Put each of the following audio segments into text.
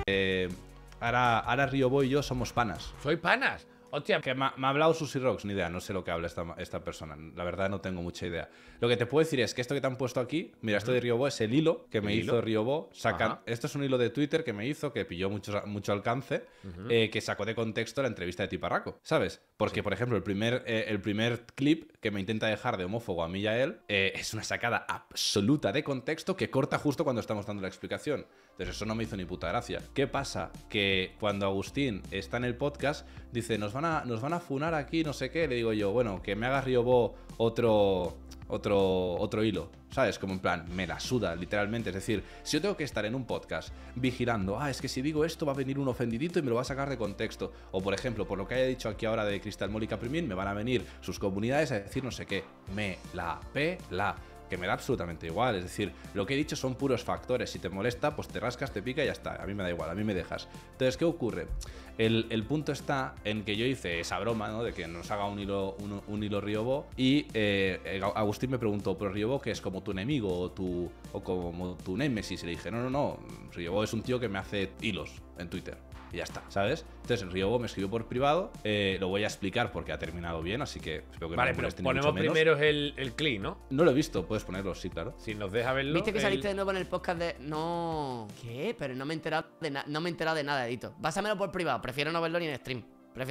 ahora Riobo y yo somos panas. ¿Soy panas? Hostia, Que me ha hablado Susi Rocks, ni idea, no sé lo que habla esta persona. La verdad no tengo mucha idea. Lo que te puedo decir es que esto que te han puesto aquí, mira, esto de Riobo es el hilo que me hizo Riobo. Esto es un hilo de Twitter que me hizo, que pilló mucho alcance, que sacó de contexto la entrevista de Tiparraco, ¿sabes? Porque, por ejemplo, el primer clip que me intenta dejar de homófobo a mí y a él es una sacada absoluta de contexto que corta justo cuando estamos dando la explicación. Entonces eso no me hizo ni puta gracia. ¿Qué pasa? Que cuando Agustín está en el podcast, dice, nos van a funar aquí, no sé qué. Le digo yo, bueno, que me haga Riobo otro hilo, ¿sabes? Como en plan, me la suda, literalmente. Es decir, si yo tengo que estar en un podcast vigilando, es que si digo esto va a venir un ofendidito y me lo va a sacar de contexto. O, por ejemplo, por lo que haya dicho aquí ahora de Cristal Mónica Primín, me van a venir sus comunidades a decir no sé qué. Me la pela. Que me da absolutamente igual, es decir, lo que he dicho son puros factores, si te molesta, pues te rascas, te pica y ya está, a mí me da igual, a mí me dejas. Entonces, ¿qué ocurre? El punto está en que yo hice esa broma, ¿no? De que nos haga un hilo Riobo y Agustín me preguntó, ¿pero Riobo que es como tu enemigo o como tu némesis? Y le dije, no, Riobo es un tío que me hace hilos en Twitter. Y ya está, ¿sabes? Entonces el Riobo me escribió por privado, lo voy a explicar porque ha terminado bien, así que espero que no me moleste ni mucho menos. Ponemos primero el clip, ¿no? No lo he visto, puedes ponerlo, sí, claro. Si nos deja verlo. ¿Viste que saliste de nuevo en el podcast de...? No... ¿Qué? Pero no me he enterado de nada, Edito. Pásamelo por privado, prefiero no verlo ni en stream.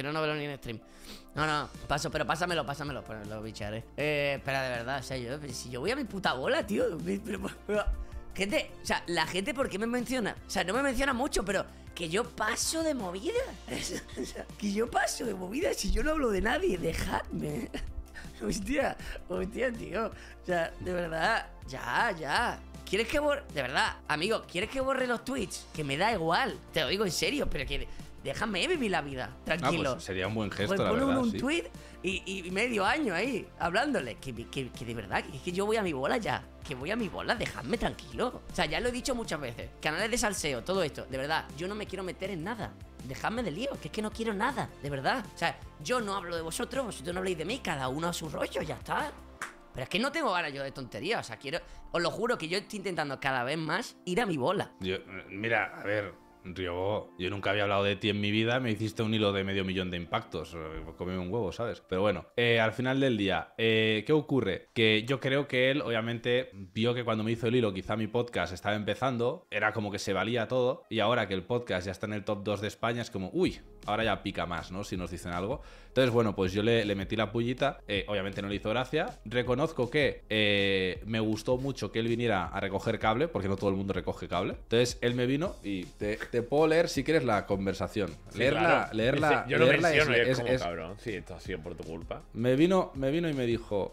No, pero pásamelo, pues lo bicharé. Espera, de verdad, o sea, si yo voy a mi puta bola, tío. Gente, o sea, la gente, ¿por qué me menciona? O sea, no me menciona mucho, pero que yo paso de movida. O sea, que yo paso de movida. Si yo no hablo de nadie, dejadme. Hostia, tío. O sea, de verdad, ya. ¿Quieres que borre? De verdad, amigo, ¿quieres que borre los tweets? Que me da igual. Te lo digo en serio, pero que... Déjame vivir la vida, tranquilo. Pues sería un buen gesto, la verdad. Ponen un tweet y medio año ahí, hablándole. Que de verdad, que es que yo voy a mi bola ya. Que voy a mi bola, dejadme tranquilo. O sea, ya lo he dicho muchas veces. Canales de salseo, todo esto. De verdad, yo no me quiero meter en nada. Dejadme de lío, que es que no quiero nada. De verdad. O sea, yo no hablo de vosotros no habléis de mí. Cada uno a su rollo, ya está. Pero es que no tengo ganas yo de tonterías. O sea, os lo juro que yo estoy intentando cada vez más ir a mi bola. Mira, a ver... Riobo, yo nunca había hablado de ti en mi vida, me hiciste un hilo de 500.000 de impactos, comí un huevo, ¿sabes? Pero bueno, al final del día, ¿qué ocurre? Que yo creo que él, obviamente, vio que cuando me hizo el hilo, quizá mi podcast estaba empezando, era como que se valía todo, y ahora que el podcast ya está en el top 2 de España, es como, uy, ahora ya pica más, ¿no? Si nos dicen algo. Entonces, bueno, pues yo le metí la pullita, obviamente no le hizo gracia. Reconozco que me gustó mucho que él viniera a recoger cable, porque no todo el mundo recoge cable. Entonces, él me vino y te puedo leer si quieres la conversación. Sí, leerla. Yo no menciono, es como cabrón. Sí, esto ha sido por tu culpa. Me vino y me dijo,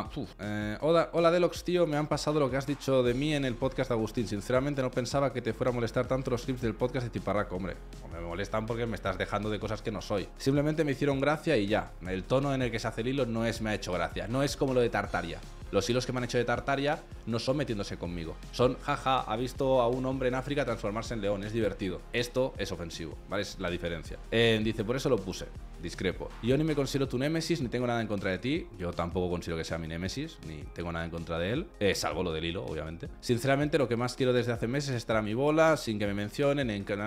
hola Delox, tío, me han pasado lo que has dicho de mí en el podcast de Agustín. Sinceramente no pensaba que te fuera a molestar tanto los clips del podcast de Tiparraco, hombre. Me molestan porque me estás dejando de cosas que no soy. Simplemente me hicieron gracia y ya. El tono en el que se hace el hilo no es me ha hecho gracia. No es como lo de Tartaria. Los hilos que me han hecho de Tartaria no son metiéndose conmigo. Son, jaja, ha visto a un hombre en África transformarse en león, es divertido. Esto es ofensivo, ¿vale? Es la diferencia. Dice, por eso lo puse. Discrepo. Yo ni me considero tu némesis, ni tengo nada en contra de ti. Yo tampoco considero que sea mi némesis, ni tengo nada en contra de él. Salvo lo del hilo, obviamente. Sinceramente, lo que más quiero desde hace meses es estar a mi bola, sin que me mencionen, en que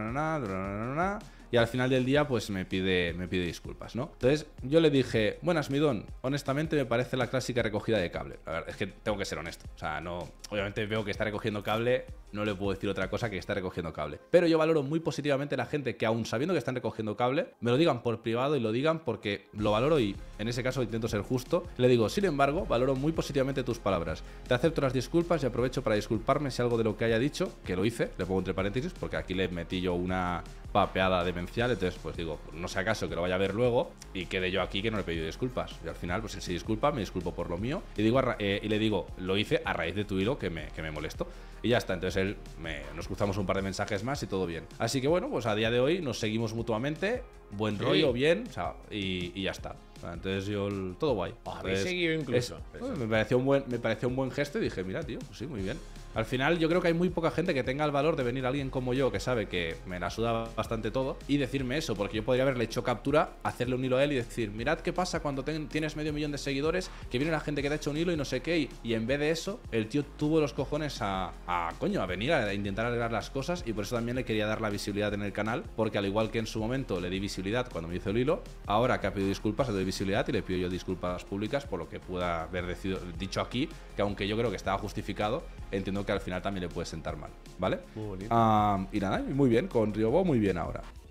y al final del día pues me pide disculpas, ¿no? Entonces yo le dije, buenas, mi don, honestamente me parece la clásica recogida de cable. La verdad es que tengo que ser honesto, o sea, no, obviamente veo que está recogiendo cable, no le puedo decir otra cosa que está recogiendo cable, pero yo valoro muy positivamente la gente que aún sabiendo que están recogiendo cable, me lo digan por privado y lo digan porque lo valoro y en ese caso intento ser justo. Le digo, sin embargo, valoro muy positivamente tus palabras, te acepto las disculpas y aprovecho para disculparme si algo de lo que haya dicho, que lo hice, le pongo entre paréntesis porque aquí le metí yo una papeada demencial, entonces pues digo, no sea caso que lo vaya a ver luego y quede yo aquí que no le he pedido disculpas, y al final pues él se disculpa, me disculpo por lo mío y le digo, lo hice a raíz de tu hilo que me molestó y ya está. Entonces nos cruzamos un par de mensajes más y todo bien, así que bueno, pues a día de hoy nos seguimos mutuamente, buen rollo, bien, o sea, y ya está. Entonces yo, todo guay. Habéis seguido incluso. Me pareció un buen gesto y dije, mira, tío, pues sí, muy bien. Al final yo creo que hay muy poca gente que tenga el valor de venir alguien como yo, que sabe que me la suda bastante todo, y decirme eso, porque yo podría haberle hecho captura, hacerle un hilo a él y decir, mirad qué pasa cuando tienes medio millón de seguidores, que viene la gente que te ha hecho un hilo y no sé qué, y en vez de eso, el tío tuvo los cojones a venir a intentar arreglar las cosas, y por eso también le quería dar la visibilidad en el canal, porque al igual que en su momento le di visibilidad cuando me hizo el hilo, ahora que ha pedido disculpas le doy visibilidad y le pido yo disculpas públicas por lo que pueda haber dicho aquí, que aunque yo creo que estaba justificado, entiendo que al final también le puede sentar mal, ¿vale? Muy bonito. Y nada, muy bien, con Ryobo muy bien ahora.